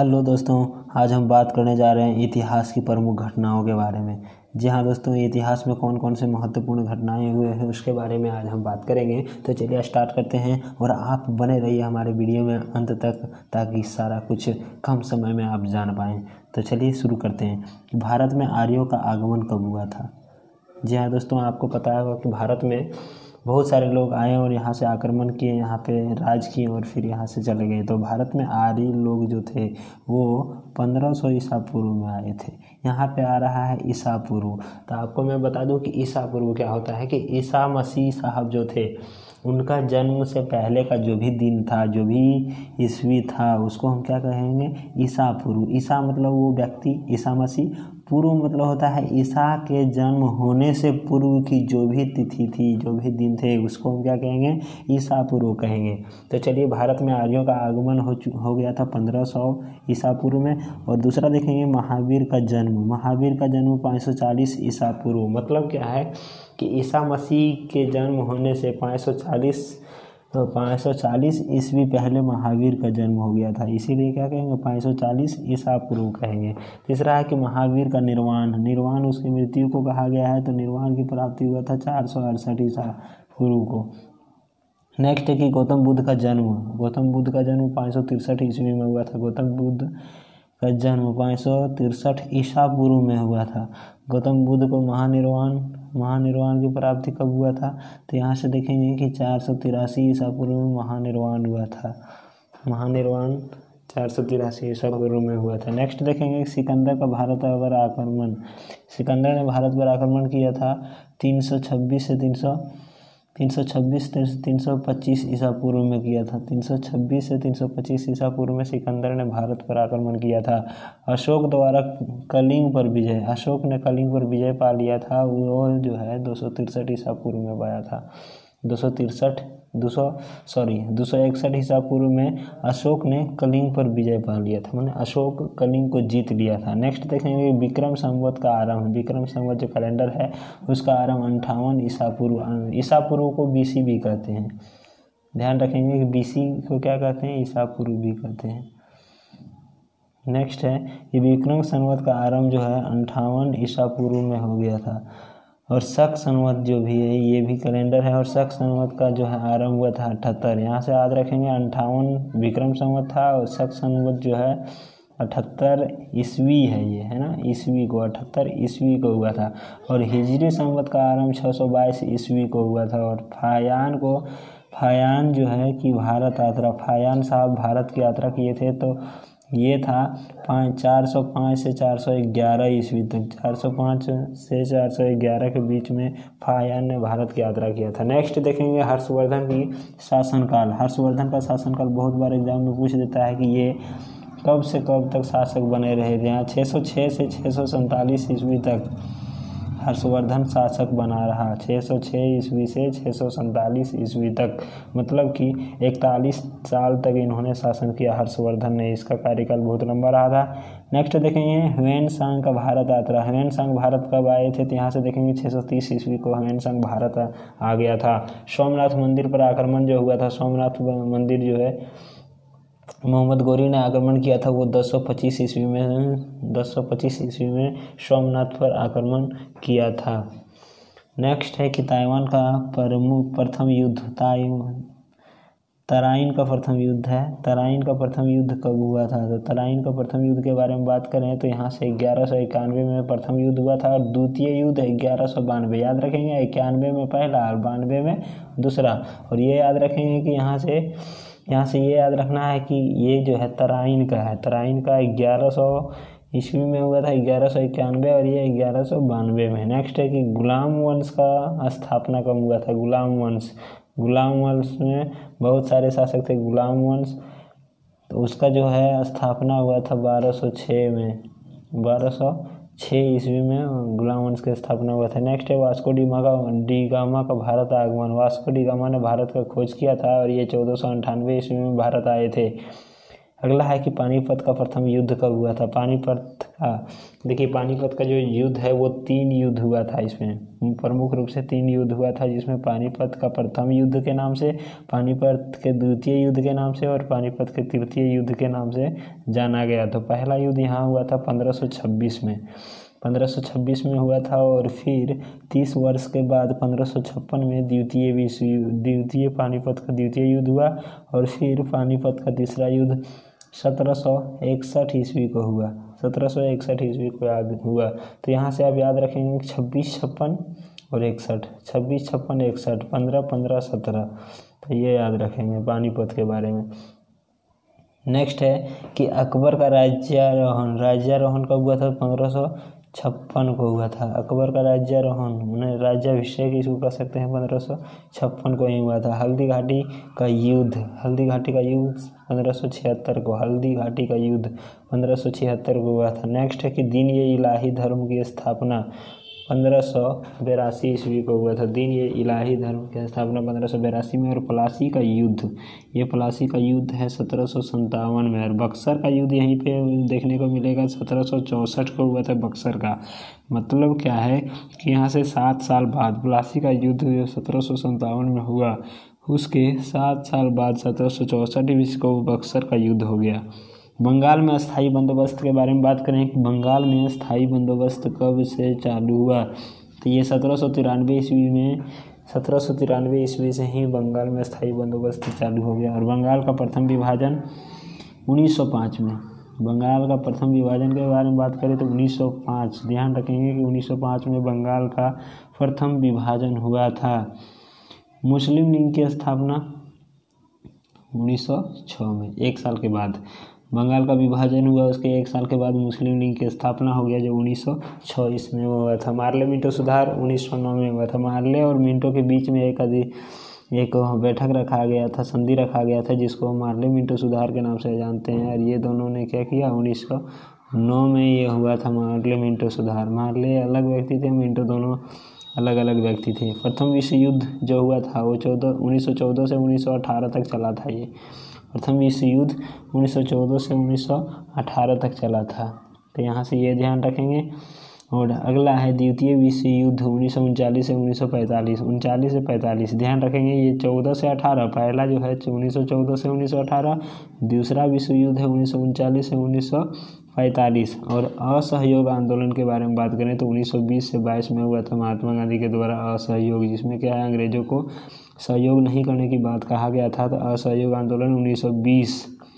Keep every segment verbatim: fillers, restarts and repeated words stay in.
Hello दोस्तों, आज हम बात करने जा रहे हैं इतिहास की प्रमुख घटनाओं के बारे में। जी हाँ दोस्तों, इतिहास में कौन कौन से महत्वपूर्ण घटनाएं हुए हैं उसके बारे में आज हम बात करेंगे। तो चलिए स्टार्ट करते हैं और आप बने रहिए हमारे वीडियो में अंत तक, ताकि सारा कुछ कम समय में आप जान पाएँ। तो चलिए शुरू करते हैं। भारत में आर्यों का आगमन कब हुआ था? जी हाँ दोस्तों, आपको पता होगा कि भारत में बहुत सारे लोग आए और यहाँ से आक्रमण किए, यहाँ पे राज किए और फिर यहाँ से चले गए। तो भारत में आर्य लोग जो थे वो पंद्रह सौ ईसा पूर्व में आए थे। यहाँ पे आ रहा है ईसा पूर्व। तो आपको मैं बता दूं कि ईसा पूर्व क्या होता है कि ईसा मसीह साहब जो थे उनका जन्म से पहले का जो भी दिन था, जो भी ईस्वी था, उसको हम क्या कहेंगे? ईसा पूर्व। ईसा मतलब वो व्यक्ति, ईसा मसीह। पूर्व मतलब होता है ईसा के जन्म होने से पूर्व की जो भी तिथि थी, जो भी दिन थे, उसको हम क्या कहेंगे? ईसा पूर्व कहेंगे। तो चलिए, भारत में आर्यों का आगमन हो हो गया था पंद्रह सौ ईसा पूर्व में। और दूसरा देखेंगे महावीर का जन्म। महावीर का जन्म पाँच सौ चालीस ईसा पूर्व। मतलब क्या है कि ईसा मसीह के जन्म होने से पाँच सौ चालीस तो पाँच सौ चालीस ईस्वी पहले महावीर का जन्म हो गया था, इसीलिए क्या कहेंगे? पाँच सौ चालीस ईसा पूर्व कहेंगे। तीसरा है कि महावीर का निर्वाण। निर्वाण उसकी मृत्यु को कहा गया है, तो निर्वाण की प्राप्ति हुआ था चार सौ अड़सठ ईसा पूर्व को। नेक्स्ट है कि गौतम बुद्ध का जन्म। गौतम बुद्ध का जन्म पाँच सौ तिरसठ ईस्वी में हुआ था। गौतम बुद्ध का जन्म पाँच सौ तिरसठ ईसा पूर्व में हुआ था। गौतम बुद्ध को महानिर्वाण महानिर्वाण की प्राप्ति कब हुआ था? तो यहाँ से देखेंगे कि चार सौ तिरासी ईसा पूर्व में महानिर्वाण हुआ था। महानिर्वाण चार सौ तिरासी ईसा पूर्व में हुआ था। नेक्स्ट देखेंगे सिकंदर का भारत पर आक्रमण। सिकंदर ने भारत पर आक्रमण किया था तीन सौ छब्बीस से तीन सौ तीन सौ छब्बीस तीन सौ पच्चीस ईसा पूर्व में किया था। तीन सौ छब्बीस से तीन सौ पच्चीस ईसा पूर्व में सिकंदर ने भारत पर आक्रमण किया था। अशोक द्वारा कलिंग पर विजय। अशोक ने कलिंग पर विजय पा लिया था, वो जो है दो सौ तिरसठ ईसा पूर्व में पाया था। दो सौ तिरसठ दो सौ सॉरी दो सौ इकसठ ईसा पूर्व में अशोक ने कलिंग पर विजय पा लिया था, मैंने अशोक कलिंग को जीत लिया था। नेक्स्ट देखेंगे विक्रम संवत का आरंभ। विक्रम संवत जो कैलेंडर है उसका आरंभ अंठावन ईसा पूर्व। ईसा पूर्व को बीसी भी कहते हैं, ध्यान रखेंगे कि बीसी को क्या कहते हैं? ईसा पूर्व भी कहते हैं। नेक्स्ट है कि विक्रम संवत का आरंभ जो है अंठावन ईसा पूर्व में हो गया था। और शक संवत जो भी है ये भी कैलेंडर है, और शक संवत का जो है आरंभ हुआ था अठहत्तर। यहाँ से याद रखेंगे अंठावन विक्रम संवत था और शक संवत जो है अठहत्तर ईस्वी है, ये है ना, ईस्वी को अठहत्तर ईस्वी को हुआ था। और हिजरी संवत का आरंभ छः सौ बाईस ईस्वी को हुआ था। और फायान को फायान जो है कि भारत यात्रा, फायान साहब भारत की यात्रा किए थे, तो ये था पाँच चार सौ पाँच से चार सौ ग्यारह ईस्वी तक। चार सौ पाँच से चार सौ ग्यारह के बीच में फायान ने भारत की यात्रा किया था। नेक्स्ट देखेंगे हर्षवर्धन की शासनकाल। हर्षवर्धन का शासनकाल बहुत बार एग्जाम में पूछ देता है कि ये कब से कब तक शासक बने रहे थे। यहाँ छः सौ छः से छः सौ सैंतालीस ईस्वी तक हर्षवर्धन शासक बना रहा। छः सौ छः ईस्वी से छः सौ सैंतालीस ईस्वी तक, मतलब कि इकतालीस साल तक इन्होंने शासन किया हर्षवर्धन ने। इसका कार्यकाल बहुत लंबा रहा था। नेक्स्ट देखेंगे ह्वेन-सांग का भारत यात्रा। ह्वेन-सांग भारत कब आए थे? तो यहाँ से देखेंगे छः सौ तीस ईस्वी को ह्वेन-सांग भारत आ गया था। सोमनाथ मंदिर पर आक्रमण जो हुआ था, सोमनाथ मंदिर जो है मोहम्मद गौरी ने आक्रमण किया था, वो दस सौ पच्चीस ईस्वी में दस सौ पच्चीस ईस्वी में सोमनाथ पर आक्रमण किया था। नेक्स्ट है कि ताइवान का प्रमुख प्रथम युद्ध। ताइवान तराइन का प्रथम युद्ध है। तराइन का प्रथम युद्ध कब हुआ था? तो तराइन का प्रथम युद्ध के बारे में बात करें तो यहाँ से ग्यारह सौ इक्यानवे में प्रथम युद्ध हुआ था और द्वितीय युद्ध ग्यारह सौ बानवे। याद रखेंगे, इक्यानवे में पहला और बानवे में दूसरा। और ये याद रखेंगे कि यहाँ से यहाँ से ये याद रखना है कि ये जो है तराइन का है। तराइन का ग्यारह सौ ईस्वी में हुआ था, ग्यारह सौ इक्यानवे, और ये ग्यारह सौ बानवे में। नेक्स्ट है कि गुलाम वंश का स्थापना कब हुआ था? गुलाम वंश गुलाम वंश में बहुत सारे शासक थे। गुलाम वंश तो उसका जो है स्थापना हुआ था बारह सौ छः में बारह सौ छः ईस्वी में गुलाम वंश की स्थापना हुआ था। नेक्स्ट है वास्को डी गामा का डी गामा का भारत आगमन। वास्को डी गामा ने भारत का खोज किया था और ये चौदह सौ अंठानवे ईस्वी में भारत आए थे। अगला है कि पानीपत का प्रथम युद्ध कब हुआ था। पानीपत का देखिए, पानीपत का जो युद्ध है वो तीन युद्ध हुआ था। इसमें प्रमुख रूप से तीन युद्ध हुआ था, जिसमें पानीपत का प्रथम युद्ध के नाम से, पानीपत के द्वितीय युद्ध के नाम से और पानीपत के तृतीय युद्ध के नाम से जाना गया। तो पहला युद्ध यहाँ हुआ था पंद्रह सौ छब्बीस में पंद्रह सौ छब्बीस में हुआ था, और फिर तीस वर्ष के बाद पंद्रह सौ छप्पन में द्वितीय विश्व द्वितीय पानीपत का द्वितीय युद्ध हुआ, और फिर पानीपत का तीसरा युद्ध सत्रह सौ इकसठ ईस्वी को हुआ। सत्रह सौ इकसठ ईस्वी को याद हुआ। तो यहाँ से आप याद रखेंगे छब्बीस छप्पन और इकसठ, छब्बीस छप्पन इकसठ, पंद्रह पंद्रह सत्रह। तो ये याद रखेंगे पानीपत के बारे में। नेक्स्ट है कि अकबर का राज्यारोहण राज्यारोहण कब हुआ था। पंद्रह सौ छप्पन को हुआ था अकबर का राज्यारोहण, उन्हें राज्याभिषेक इसको कह सकते हैं, पंद्रह सौ छप्पन को ही हुआ था। हल्दी घाटी का युद्ध हल्दी घाटी का युद्ध पंद्रह सौ छिहत्तर को हल्दी घाटी का युद्ध पंद्रह सौ छिहत्तर को हुआ था। नेक्स्ट है कि दीन ए इलाही धर्म की स्थापना पंद्रह सौ बेरासी ईस्वी को हुआ था। दीन ए इलाही धर्म की स्थापना पंद्रह सौ बेरासी में। और प्लासी का युद्ध, ये प्लासी का युद्ध है सत्रह सौ संतावन में। और बक्सर का युद्ध यहीं पे देखने को मिलेगा, सत्रह सौ चौंसठ को हुआ था बक्सर का। मतलब क्या है कि यहाँ से सात साल बाद प्लासी का युद्ध जो सत्रह सौ संतावन में हुआ, उसके सात साल बाद सत्रह सौ चौंसठ ईस्वी को बक्सर का युद्ध हो गया। बंगाल में स्थायी बंदोबस्त के बारे में बात करें कि बंगाल में स्थायी बंदोबस्त कब से चालू हुआ। तो ये सत्रह सौ तिरानवे ईस्वी में सत्रह सौ तिरानवे ईस्वी से ही बंगाल में स्थायी बंदोबस्त चालू हो गया। और बंगाल का प्रथम विभाजन उन्नीस सौ पाँच में बंगाल का प्रथम विभाजन के बारे में बात करें तो उन्नीस सौ पाँच, ध्यान रखेंगे कि उन्नीस सौ पाँच में बंगाल का प्रथम विभाजन हुआ था। मुस्लिम लीग की स्थापना उन्नीस सौ छह में, एक साल के बाद बंगाल का विभाजन हुआ, उसके एक साल के बाद मुस्लिम लीग की स्थापना हो गया, जो उन्नीस सौ छह ईस्वी में हुआ था। मार्ले मिंटो सुधार उन्नीस सौ नौ में हुआ था। मार्ले और मिंटो के बीच में एक अधि एक बैठक रखा गया था, संधि रखा गया था, जिसको मार्ले मिंटो सुधार के नाम से जानते हैं। और ये दोनों ने क्या किया, उन्नीस सौ नौ में ये हुआ था मार्ले मिंटो सुधार। मार्ले अलग व्यक्ति थे, मिंटो दोनों अलग अलग व्यक्ति थे। प्रथम विश्व युद्ध जो हुआ था वो चौदह उन्नीस सौ चौदह से उन्नीस सौ अठारह तक चला था। ये प्रथम विश्व युद्ध उन्नीस सौ चौदह से उन्नीस सौ अठारह तक चला था। तो यहाँ से ये ध्यान रखेंगे। और अगला है द्वितीय विश्व युद्ध उन्नीस सौ उनचालीस से उन्नीस सौ पैंतालीस उनचालीस से पैंतालीस, ध्यान रखेंगे। ये चौदह से अठारह, पहला जो है उन्नीस सौ चौदह से उन्नीस सौ अठारह, दूसरा विश्व युद्ध है उन्नीस सौ उनचालीस से उन्नीस सौ पैंतालीस। और असहयोग आंदोलन के बारे में बात करें तो उन्नीस सौ बीस से बाईस में हुआ था महात्मा गांधी के द्वारा असहयोग, जिसमें क्या है अंग्रेजों को सहयोग नहीं करने की बात कहा गया था। तो असहयोग आंदोलन उन्नीस सौ बीस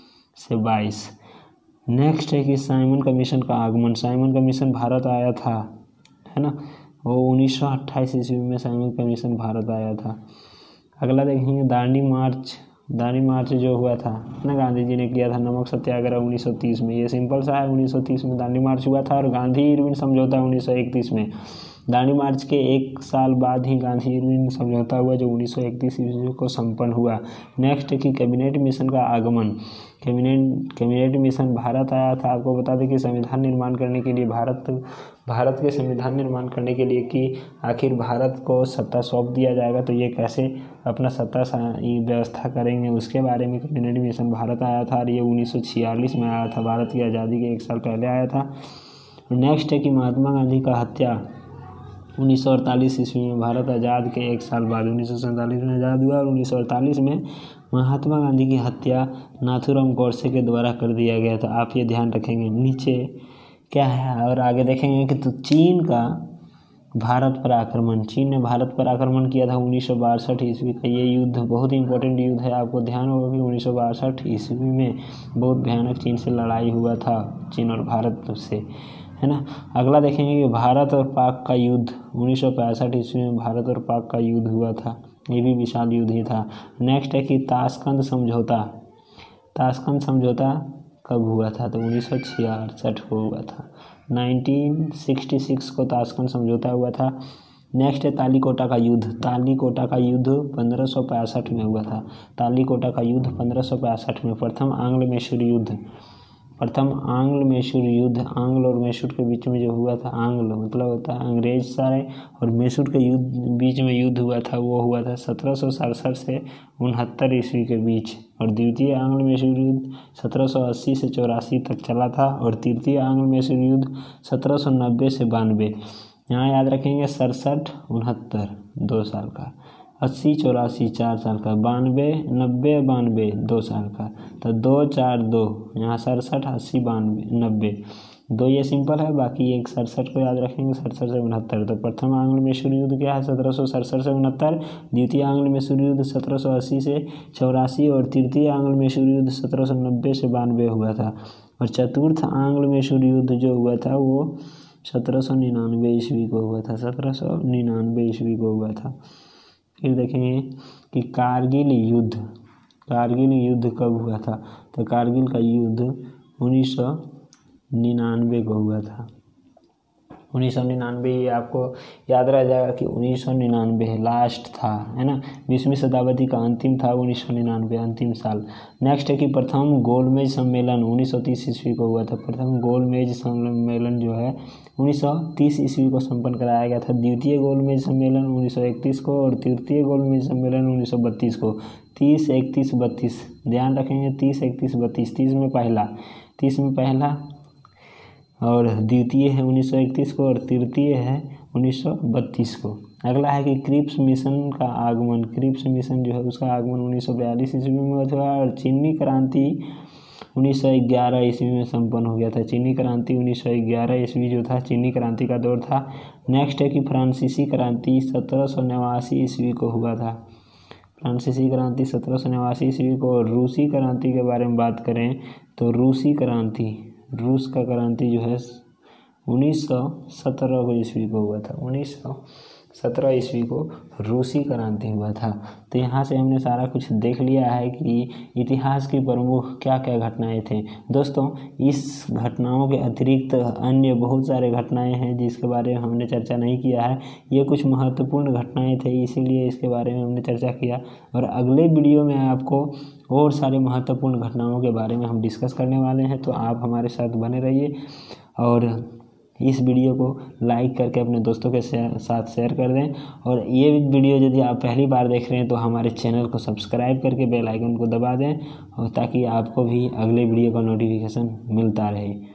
से बाईस। नेक्स्ट है कि साइमन कमीशन का आगमन। साइमन कमीशन भारत आया था, है ना, वो उन्नीस सौ अट्ठाईस ईस्वी में साइमन कमीशन भारत आया था। अगला देखेंगे दांडी मार्च। दांडी मार्च जो हुआ था ना, गांधी जी ने किया था। नमक सत्याग्रह उन्नीस सौ तीस में, ये सिंपल सा है, उन्नीस सौ तीस में दांडी मार्च हुआ था। और गांधी इरविन समझौता उन्नीस सौ इकतीस में। दांडी मार्च के एक साल बाद ही गांधी इरविन समझौता हुआ, जो उन्नीस सौ इकतीस ईस्वी को संपन्न हुआ। नेक्स्ट है कि कैबिनेट मिशन का आगमन। कैबिनेट कैबिनेट मिशन भारत आया था। आपको बता दें कि संविधान निर्माण करने के लिए भारत भारत के संविधान निर्माण करने के लिए कि आखिर भारत को सत्ता सौंप दिया जाएगा, तो ये कैसे अपना सत्ता व्यवस्था करेंगे, उसके बारे में कैबिनेट मिशन भारत आया था। और ये उन्नीस सौ छियालीस में आया था, भारत की आज़ादी के एक साल पहले आया था। नेक्स्ट है कि महात्मा गांधी का हत्या उन्नीस सौ अड़तालीस ईस्वी में, भारत आज़ाद के एक साल बाद उन्नीस सौ सैंतालीस में आज़ाद हुआ। और उन्नीस सौ अड़तालीस में महात्मा गांधी की हत्या नाथूराम गोडसे के द्वारा कर दिया गया था। आप ये ध्यान रखेंगे। नीचे क्या है और आगे देखेंगे कि तो चीन का भारत पर आक्रमण। चीन ने भारत पर आक्रमण किया था उन्नीस सौ बासठ ईस्वी का। ये युद्ध बहुत ही इंपॉर्टेंट युद्ध है, आपको ध्यान होगा कि उन्नीस सौ बासठ ईस्वी में बहुत भयानक चीन से लड़ाई हुआ था, चीन और भारत से, है ना। अगला देखेंगे कि भारत और पाक का युद्ध उन्नीस सौ पैंसठ ईस्वी में भारत और पाक का युद्ध हुआ था। ये भी विशाल युद्ध ही था। नेक्स्ट है कि ताशकंद समझौता। ताशकंद समझौता कब हुआ था, तो उन्नीस सौ छियासठ को हुआ था। उन्नीस सौ छियासठ को ताशकंद समझौता हुआ था। नेक्स्ट है तालीकोटा का युद्ध। तालीकोटा का युद्ध पंद्रह सौ पैंसठ में हुआ था। तालीकोटा का युद्ध पंद्रह सौ पैंसठ में। प्रथम आंग्ल मैसूर युद्ध प्रथम आंग्ल मैसूर युद्ध आंग्ल और मैसूर के बीच में जो हुआ था, आंग्ल मतलब होता है अंग्रेज सारे, और मैसूर के युद्ध बीच में युद्ध हुआ था, वो हुआ था सत्रह सौ सड़सठ से उनहत्तर ईस्वी के बीच। और द्वितीय आंग्ल मैसूर युद्ध सत्रह सौ अस्सी से चौरासी तक चला था और तृतीय आंग्ल मैसूर युद्ध सत्रह सौ नब्बे से बानवे। यहाँ याद रखेंगे सड़सठ उनहत्तर दो साल का, अस्सी चौरासी चार साल का, बानवे नब्बे बानवे दो साल का, तो दो चार दो, यहाँ सड़सठ अस्सी बानवे नब्बे दो, ये सिंपल है। बाकी एक सड़सठ को याद रखेंगे, सड़सठ से उनहत्तर। तो प्रथम आंग्ल मैसूर युद्ध क्या है, सत्रह सौ सड़सठ से उनहत्तर। द्वितीय आंग्ल मैसूर युद्ध सत्रह सौ अस्सी से चौरासी और तृतीय आंग्ल मैसूर युद्ध सत्रह सौ नब्बे से बानवे हुआ था। और चतुर्थ आंग्ल मैसूर युद्ध जो हुआ था वो सत्रह सौ निन्यानवे ईस्वी को हुआ था, सत्रह सौ निन्यानवे ईस्वी को हुआ था। फिर देखेंगे कि कारगिल युद्ध, कारगिल युद्ध कब हुआ था, तो कारगिल का युद्ध उन्नीस सौ निन्यानवे को हुआ था। उन्नीस सौ निन्यानवे ये आपको याद रह जाएगा कि उन्नीस सौ निन्यानवे लास्ट था, है ना, बीसवीं शताब्दी का अंतिम था उन्नीस सौ निन्यानवे, अंतिम साल। नेक्स्ट है कि प्रथम गोलमेज सम्मेलन उन्नीस सौ तीस ईस्वी को हुआ था। प्रथम गोलमेज सम्मेलन जो है उन्नीस सौ तीस ईस्वी को संपन्न कराया गया था। द्वितीय गोलमेज सम्मेलन उन्नीस सौ इकतीस को और तृतीय गोलमेज सम्मेलन उन्नीस सौ बत्तीस को। तीस इकतीस बत्तीस ध्यान रखेंगे, तीस इकतीस बत्तीस, तीस में पहला तीस में पहला और द्वितीय है उन्नीस सौ इकतीस को और तृतीय है उन्नीस सौ बत्तीस को। अगला है कि क्रिप्स मिशन का आगमन, क्रिप्स मिशन जो है उसका आगमन उन्नीस सौ बयालीस ईस्वी में हुआ था और चीनी क्रांति उन्नीस सौ ग्यारह ईस्वी में संपन्न हो गया था। चीनी क्रांति उन्नीस सौ ग्यारह ईस्वी जो था चीनी क्रांति का दौर था। नेक्स्ट है कि फ्रांसीसी क्रांति सत्रह सौ नवासी ईस्वी को हुआ था। फ्रांसीसी क्रांति सत्रह सौ नवासी ईस्वी को। और रूसी क्रांति के बारे में बात करें तो रूसी क्रांति, रूस का क्रांति जो है उन्नीस सौ सत्रह को ईस्वी को हुआ था। उन्नीस सौ सत्रह ईस्वी को रूसी क्रांति हुआ था। तो यहाँ से हमने सारा कुछ देख लिया है कि इतिहास की प्रमुख क्या क्या घटनाएं थे। दोस्तों इस घटनाओं के अतिरिक्त अन्य बहुत सारे घटनाएं हैं जिसके बारे में हमने चर्चा नहीं किया है। ये कुछ महत्वपूर्ण घटनाएं थे इसीलिए इसके बारे में हमने चर्चा किया। और अगले वीडियो में आपको और सारे महत्वपूर्ण घटनाओं के बारे में हम डिस्कस करने वाले हैं, तो आप हमारे साथ बने रहिए और इस वीडियो को लाइक करके अपने दोस्तों के साथ शेयर कर दें। और ये वीडियो यदि आप पहली बार देख रहे हैं तो हमारे चैनल को सब्सक्राइब करके बेल आइकन को दबा दें और ताकि आपको भी अगले वीडियो का नोटिफिकेशन मिलता रहे।